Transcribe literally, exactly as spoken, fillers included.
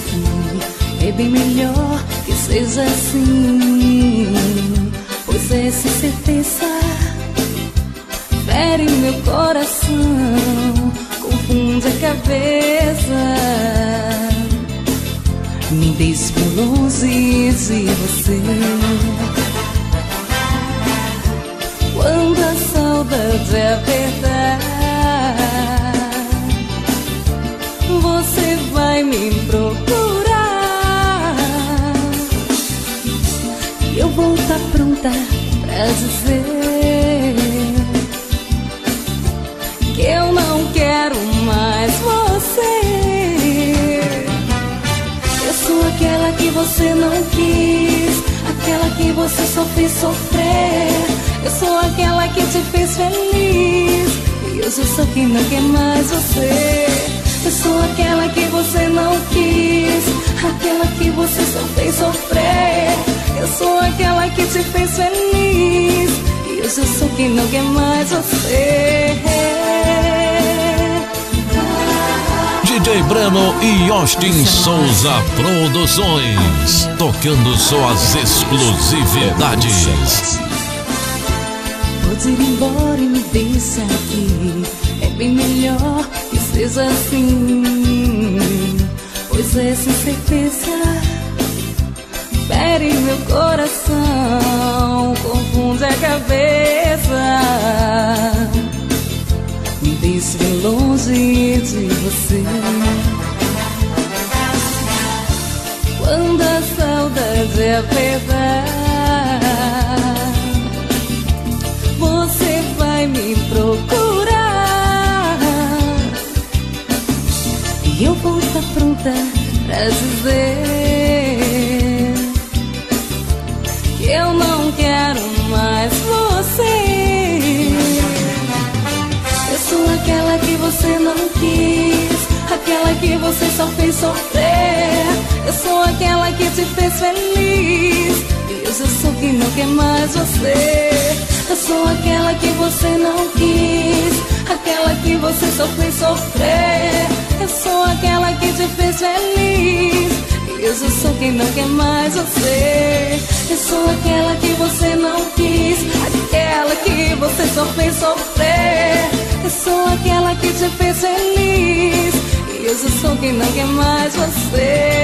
aqui. É bem melhor que seja assim, pois essa certeza fere meu coração, confunde a cabeça, me deixe longe de você. Quando a saudade apertar, você vai me procurar e eu vou estar pronta pra dizer que eu não quero mais você. Eu sou aquela que você não quis, aquela que você só fez sofrer. Eu sou aquela que te fez feliz e eu já sou quem não quer mais você. Eu sou aquela que você não quis, aquela que você só fez sofrer. Eu sou aquela que te fez feliz e eu já sou quem não quer mais você. D J Breno e Austin Souza Produções, tocando só as exclusividades. Pode ir embora e me deixa aqui, é bem melhor que seja assim, pois essa certeza fere meu coração, confunde a cabeça, me deixe bem longe de você. Quando a saudade apertar, você vai me procurar e eu vou estar pronta pra dizer que eu não quero mais você. Eu sou aquela que você não quis, aquela que você só fez sofrer. Eu sou aquela que te fez feliz e eu já sou quem não quer mais você. Eu sou aquela que você não quis, aquela que você só fez sofrer. Eu sou aquela que te fez feliz e eu já sou quem não quer mais você. Eu sou aquela que você não quis, aquela que você só fez sofrer. Eu sou aquela que te fez feliz e eu já sou quem não quer mais você.